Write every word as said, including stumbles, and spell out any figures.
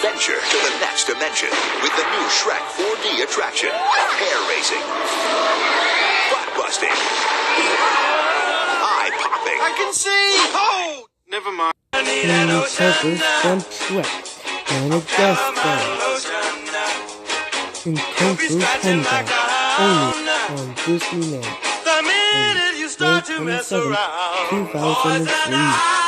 adventure to the next dimension with the new Shrek four D attraction. Hair raising, butt busting, eye popping. I can see! Oh! Never mind. Mini Turtles Jump Shrek and a guest star in Kung Fu Panda, only on Disneyland. The minute you start to mess around, two thousand three.